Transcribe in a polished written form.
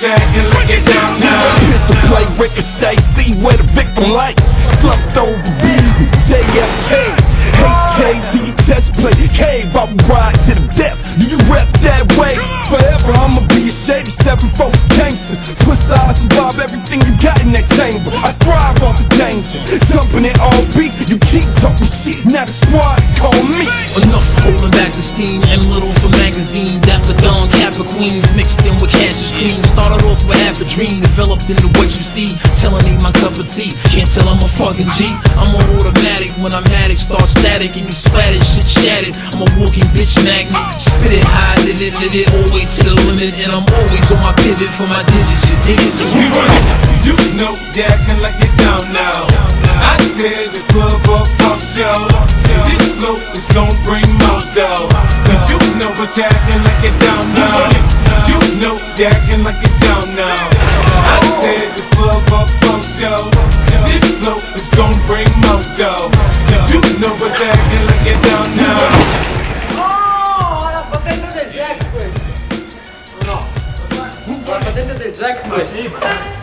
Jack and look it down now. Pistol play, ricochet, see where the victim lay. Slumped over, bleeding, JFK. HK to your chest plate, cave, I will ride to the death. Do you rep that way? Forever I'ma be a shady 7-4 gangster. Plus I survive everything you got in that chamber. I thrive off the danger, jumping it all beat. You keep talking shit, now the squad call me. Enough holding back the steam, M Little for magazine. Dapper Don, Kappa Queens, mixed in with Cassius King. Started off with half a dream, developed into what you see. Telling ain't my cup of tea, can't tell I'm a fucking G. I'm on automatic, when I'm at it, start static and get splattered, shit shattered. I'm a walking bitch magnet, spit it high, live it all the way to the limit. And I'm always on my pivot for my digits, you dig it? So You run it, you know you acting like you down now. I tear the club up, fuck show. This flow is gon' bring more dough. Cause you know you're acting like you down now. You know you acting like you down now. I tear the club up, fuck show. This flow is gon' bring more dough. Cause you know you're acting like you down now. La patente del Jack, pues. No. La patente del Jack, pues.